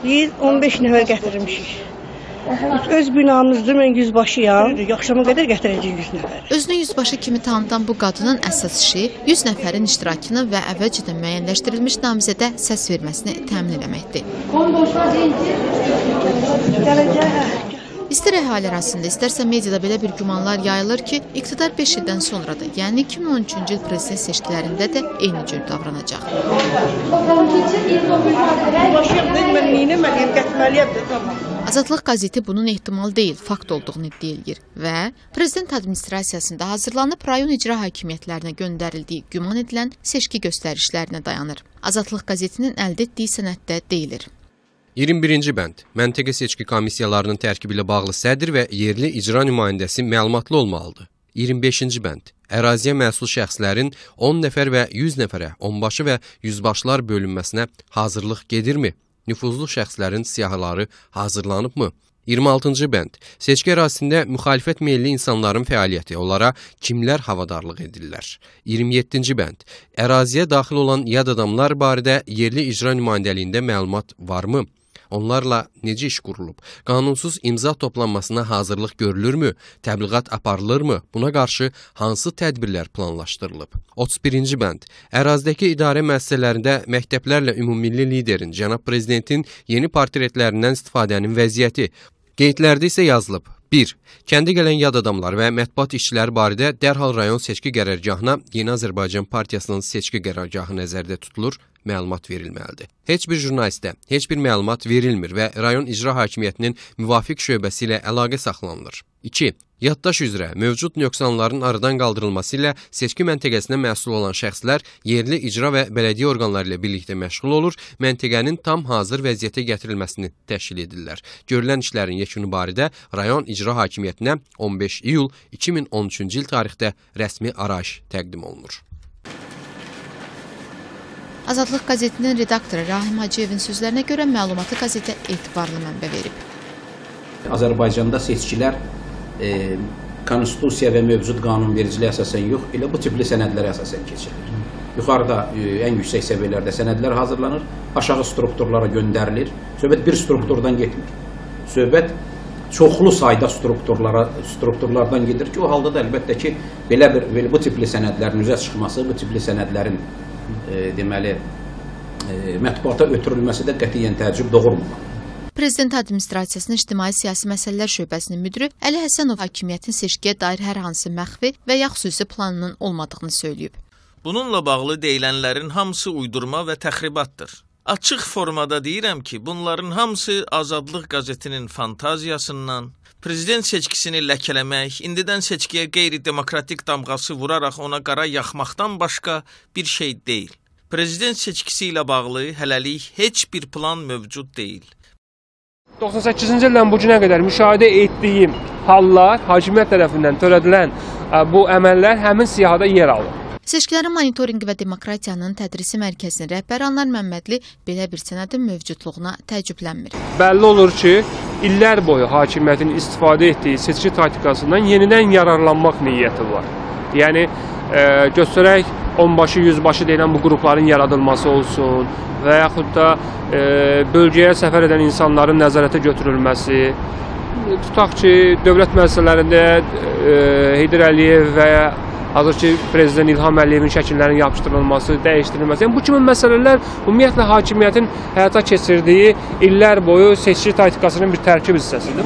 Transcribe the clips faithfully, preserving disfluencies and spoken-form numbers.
Biz on beş nəfər gətirmişik. Öz binamızdır, mən yüzbaşıyam. Axşama qədər gətirəcəyik yüz nəfər. Özünü yüzbaşı kimi tanıdan bu qadının əsas işi yüz nəfərin iştirakını və əvvəlcədən müəyyənləşdirilmiş namizədə səs verməsini təmin eləməkdir. İstər əhali arasında, istərsə mediada belə bir gümanlar yayılır ki, iqtidar beş ildən sonra da, yəni iki min on üçüncü il prezident seçkilərində də eyni cür davranacaq. Azadlıq qəzeti bunun ehtimal deyil, fakt olduğunu iddia edir və prezident administrasiyasında hazırlanıb rayon icra hakimiyyətlərinə göndərildiyi güman edilən seçki göstərişlərinə dayanır. Azadlıq qəzetinin əldə etdiyi sənəddə deyilir. iyirmi birinci bənd. Məntəqə seçki komissiyalarının tərkibi ilə bağlı sədr və yerli icra nümayəndəsi məlumatlı olmalıdır. iyirmi beşinci bənd. Əraziyə məsul şəxslərin on nəfər və yüz nəfərə onbaşı və yüzbaşlar bölünməsinə hazırlıq gedirmi? Nüfuzlu şəxslərin siyahıları hazırlanıbmı? iyirmi altıncı bənd. Seçki ərazisində müxalifət meyilli insanların fəaliyyəti, onlara kimlər havadarlıq edirlər? iyirmi yeddinci bənd. Əraziyə daxil olan yad adamlar barədə yerli icra nümayəndəliyində məlumat varmı? Onlarla necə iş qurulub? Qanunsuz imza toplanmasına hazırlıq görülürmü? Təbliğat aparılırmı? Buna qarşı hansı tədbirlər planlaşdırılıb? otuz birinci bənd. Ərazidəki idarə müəssisələrində məktəblərlə ümumilli liderin, cənab prezidentin yeni portretlərindən istifadənin vəziyyəti. Qeydlərdə isə yazılıb. bir. Kəndə gələn yad adamlar və mətbuat işçiləri barədə dərhal rayon seçki qərargahına Yeni Azərbaycan Partiyasının seçki qərargahı nəzərdə tutulur, məlumat verilməlidir. Heç bir jurnalistə heç bir məlumat verilmir və rayon icra hakimiyyətinin müvafiq şöbəsi ilə əlaqə saxlanılır. iki. Yaddaş üzrə mövcud nöqsanların aradan qaldırılması ilə seçki məntəqəsinə məsul olan şəxslər yerli icra və bələdiyyə orqanları ilə birlikdə məşğul olur, məntəqənin tam hazır vəziyyətə gətirilməsini təşkil edirlər. Görülən işlərin yekunu barədə rayon icra hakimiyyətinə on beş iyul iki min on üçüncü il tarixdə rəsmi arayış təqdim olunur. Azadlıq qəzetinin redaktoru Rahim Hacıyevin sözlərinə görə məlumatı qəzetə etibarlı mənbə verib. Azərbaycanda seçkilər e, konstitusiya və mövcud qanunvericiliyə əsasən yox, elə bu tipli sənədlərə əsasən keçirilir. Yuxarıda e, ən yüksək səviyyələrdə sənədlər hazırlanır, aşağı strukturlara göndərilir. Söhbət bir strukturdan getmir. Söhbət çoxlu sayda strukturlara, strukturlardan gedir ki, o halda da əlbəttə ki, belə bir, belə bu tipli sənədlərin üzə çıxması, bu tipli sənədlərin e, deməli, e, mətbuata ötürülməsi də qətiyyən təəccüb doğurmur. Prezident administrasiyasının ictimai-siyasi məsələlər şöbəsinin müdiri Əli Həsənov hakimiyyətin seçkiyə dair hər hansı məxfi və ya xüsusi planının olmadığını söyləyib. Bununla bağlı deyilənlərin hamısı uydurma və təxribatdır. Açıq formada deyirəm ki, bunların hamısı Azadlıq qəzetinin fantaziyasından, prezident seçkisini ləkələmək, indidən seçkiyə qeyri-demokratik damğası vuraraq ona qara yaxmaqdan başqa bir şey deyil. Prezident seçkisi ilə bağlı hələlik heç bir plan mövcud deyil. doxsan səkkizinci ildən bu günə qədər müşahidə etdiyim hallar, hakimiyyət tərəfindən törədilən bu əməllər həmin siyahıda yer alır. Seçkilərin monitorinqi və demokratiyanın tədrisi mərkəzinin rəhbəri Anar Məmmədli belə bir sənədin mövcudluğuna təəccüblənmir. Bəlli olur ki, illər boyu hakimiyyətin istifadə etdiyi seçki taktikasından yenidən yararlanmaq niyyəti var. Yəni, e, göstərək onbaşı, yüzbaşı deyilən bu qrupların yaradılması olsun və yaxud da e, bölgəyə səfər edən insanların nəzarətə götürülməsi, tutaq ki, dövlət müəssisələrində e, Heydər Əliyev və hazırki prezident İlham Əliyevin şəkillərinin yapışdırılması, dəyişdirilməsi. Yəni, bu kimi məsələlər ümumiyyətlə hakimiyyətin həyata keçirdiyi illər boyu seçki taktikasının bir tərkib hissəsidir.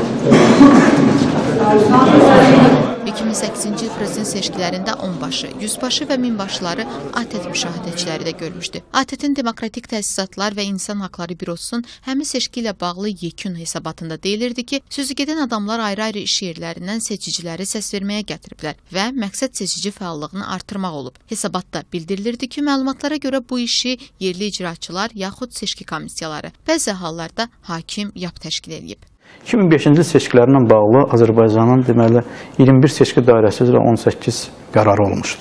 iki min səkkizinci il prezident seçkilərində onbaşı, yüzbaşı və minbaşıları A T E T müşahidəçiləri də görmüşdü. A T E T-in Demokratik Təsisatlar və İnsan Haqları Bürosunun həmin seçki ilə bağlı yekun hesabatında deyilirdi ki, sözü gedən adamlar ayrı-ayrı iş yerlərindən seçiciləri səs verməyə gətiriblər və məqsəd seçici fəallığını artırmaq olub. Hesabatda bildirilirdi ki, məlumatlara görə bu işi yerli icraçılar yaxud seçki komissiyaları, bəzi hallarda hakim yap təşkil edib. iki min beşinci il seçkilərlə bağlı Azərbaycanın deməli iyirmi bir seçki dairəsi üzrə on səkkiz qərar olmuşdu.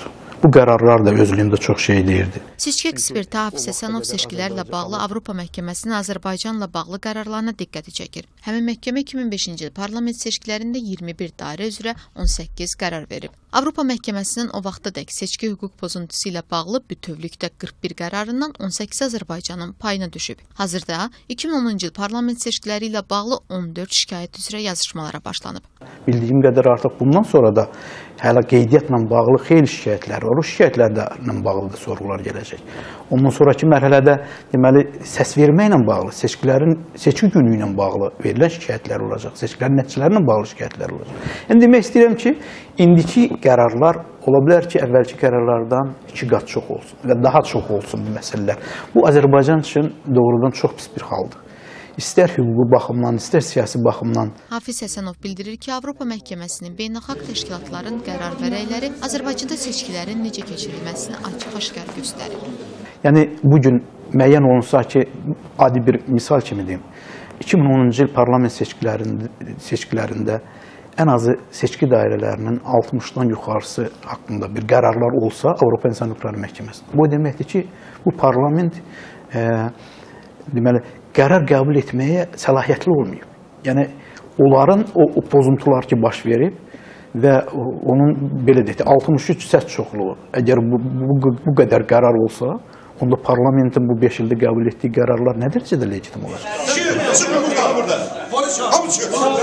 Bu qərarlar da özlüyündə çox şey deyirdi. Seçki eksperti Hafiz Həsənov seçkilərlə bağlı Avropa Məhkəməsinin Azərbaycanla bağlı qərarlarına diqqəti çəkir. Həmin məhkəmə iki min beşinci il parlament seçkilərində iyirmi bir dairə üzrə on səkkiz qərar verib. Avropa Məhkəməsinin o vaxtadək seçki hüquq pozuntusu ilə bağlı bütövlükdə qırx bir qərarından on səkkiz Azərbaycanın payına düşüb. Hazırda iki min onuncu il parlament seçkiləri ilə bağlı on dörd şikayət üzrə yazışmalara başlanıb. Bildiyim qədər artıq bundan sonra da hələ qeydiyyatla bağlı xeyli şikayətlər var. O şikayətlərlə bağlı da sorğular gələcək. Ondan sonraki mərhələdə deməli səs verməklə bağlı, seçkilərin seçki günü ilə bağlı verilən şikayətlər olacaq. Seçkilərin nəticələri ilə bağlı şikayətlər olacaq. Yəni demək istəyirəm ki, indiki qərarlar ola bilər ki, əvvəlki qərarlardan iki qat çox olsun və daha çox olsun bu məsələlər. Bu Azərbaycan üçün doğrudan çox pis bir haldır. İstər hüquqi baxımdan, istər siyasi baxımdan. Hafiz Həsənov bildirir ki, Avropa Məhkəməsinin beynəlxalq təşkilatların qərar və rəyləri Azərbaycanda seçkilərin necə keçirilməsini açıq-aşkar göstərir. Yəni, bugün müəyyən olunsa ki, adi bir misal kimi deyim, iki min onuncu il parlament seçkilərində, seçkilərində ən azı seçki dairələrinin altmışdan yuxarısı haqqında bir qərarlar olsa Avropa İnsan Hüquqları Məhkəməsi. Bu deməkdir ki, bu parlament e, deməli, qərar qəbul etməyə səlahiyyətli olmayıb. Yəni, onların o, o pozuntular ki, baş verib və onun, belə deyək, altmış üç səs çoxluğu, əgər bu, bu, bu qədər qərar olsa, onda parlamentin bu beş ildə qəbul etdiyi qərarlar nə dərəcədə legitim olacaq? Çıxın burada, burada. Polis, hamı çıxın.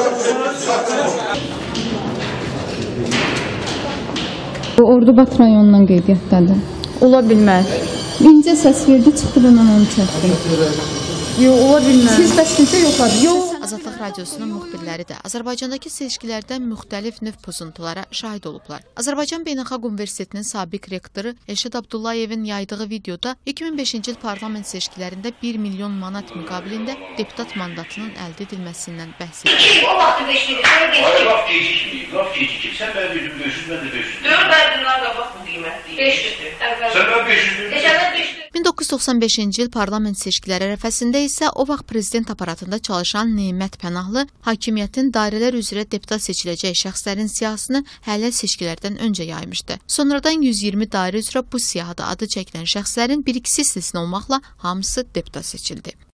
Ordubat rayonundan qeydiyyatdadır. Ola bilməz. İncə səs verdi, çıxdı və mən onu çəkdim. Yox, ola bilməz. Siz bəs necə yoxladınız? Yox. Azadlıq Radiosunun müxbirləri də Azərbaycandakı seçkilərdə müxtəlif növ pozuntulara şahid olublar. Azərbaycan Beynəlxalq Universitetinin sabiq rektoru Elşad Abdullayevin yaydığı videoda iki min beşinci il parlament seçkilərində bir milyon manat müqabilində deputat mandatının əldə edilməsindən bəhs edir. O vaxtı beşlik, sonra laf gecikməyib, laf gecikib. Sən mən dedim beş yüz, mən də beş yüz. Dörd bərdinlər qabaq bu qiymətli. beş yüzdür. Sən mən beş yüzdür. Keçənlər beş yüzdür. min doqquz yüz doxsan beşinci il parlament seçkiləri ərəfəsində isə o vaxt prezident aparatında çalışan Nemət Pənahlı hakimiyyətin dairələr üzrə deputat seçiləcək şəxslərin siyahısını hələ seçkilərdən öncə yaymışdı. Sonradan yüz iyirmi dairə üzrə bu siyahıda adı çəkilən şəxslərin bir ikisi istisna olmaqla hamısı deputat seçildi.